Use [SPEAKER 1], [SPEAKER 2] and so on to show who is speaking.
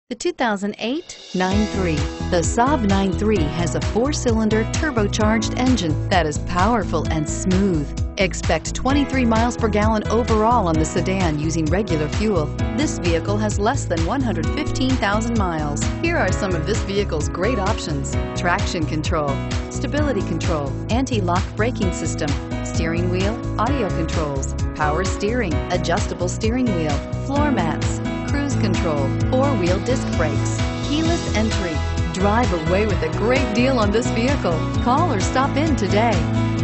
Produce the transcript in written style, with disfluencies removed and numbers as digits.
[SPEAKER 1] The 2008 9.3. The Saab 9.3 has a 4-cylinder turbocharged engine that is powerful and smooth. Expect 23 miles per gallon overall on the sedan using regular fuel. This vehicle has less than 115,000 miles. Here are some of this vehicle's great options: traction control, stability control, anti-lock braking system, steering wheel audio controls, power steering, adjustable steering wheel, floor mats, cruise control, 4-wheel disc brakes, keyless entry. Drive away with a great deal on this vehicle. Call or stop in today.